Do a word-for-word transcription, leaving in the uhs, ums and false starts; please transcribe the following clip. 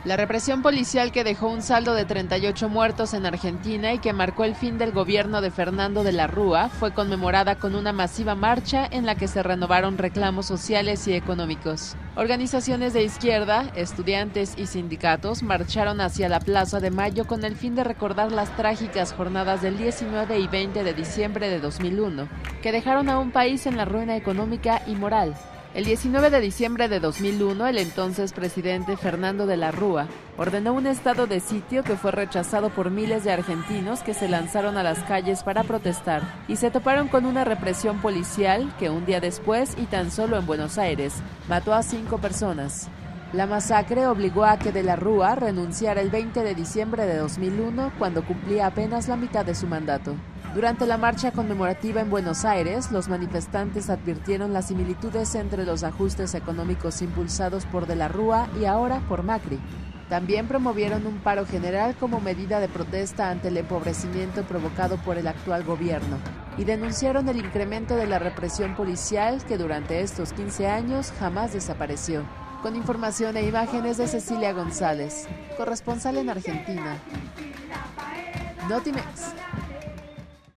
La represión policial que dejó un saldo de treinta y ocho muertos en Argentina y que marcó el fin del gobierno de Fernando de la Rúa fue conmemorada con una masiva marcha en la que se renovaron reclamos sociales y económicos. Organizaciones de izquierda, estudiantes y sindicatos marcharon hacia la Plaza de Mayo con el fin de recordar las trágicas jornadas del diecinueve y veinte de diciembre de dos mil uno, que dejaron a un país en la ruina económica y moral. El diecinueve de diciembre de dos mil uno, el entonces presidente Fernando de la Rúa ordenó un estado de sitio que fue rechazado por miles de argentinos que se lanzaron a las calles para protestar y se toparon con una represión policial que un día después, y tan solo en Buenos Aires, mató a cinco personas. La masacre obligó a que de la Rúa renunciara el veinte de diciembre de dos mil uno, cuando cumplía apenas la mitad de su mandato. Durante la marcha conmemorativa en Buenos Aires, los manifestantes advirtieron las similitudes entre los ajustes económicos impulsados por de la Rúa y ahora por Macri. También promovieron un paro general como medida de protesta ante el empobrecimiento provocado por el actual gobierno y denunciaron el incremento de la represión policial que durante estos quince años jamás desapareció. Con información e imágenes de Cecilia González, corresponsal en Argentina. Notimex.